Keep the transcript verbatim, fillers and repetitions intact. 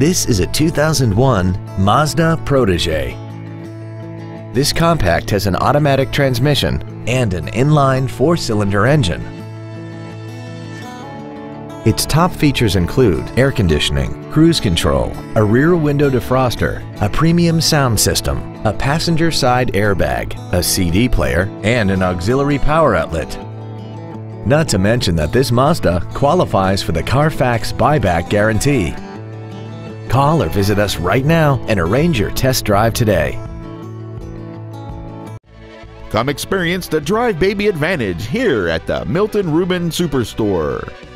This is a two thousand one Mazda Protege. This compact has an automatic transmission and an inline four-cylinder engine. Its top features include air conditioning, cruise control, a rear window defroster, a premium sound system, a passenger side airbag, a C D player, and an auxiliary power outlet. Not to mention that this Mazda qualifies for the Carfax buyback guarantee. Call or visit us right now and arrange your test drive today. Come experience the Drive Baby advantage here at the Milton Ruben Superstore.